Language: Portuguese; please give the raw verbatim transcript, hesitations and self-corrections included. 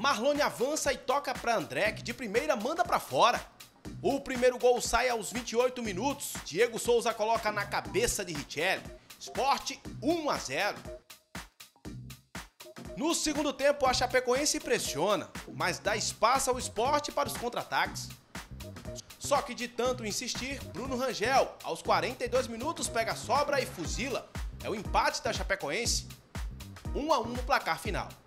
Marlone avança e toca para André, que de primeira manda para fora. O primeiro gol sai aos vinte e oito minutos. Diego Souza coloca na cabeça de Richelli. Sport um a zero. No segundo tempo, a Chapecoense pressiona, mas dá espaço ao Sport para os contra-ataques. Só que de tanto insistir, Bruno Rangel, aos quarenta e dois minutos, pega a sobra e fuzila. É o empate da Chapecoense. um a um no placar final.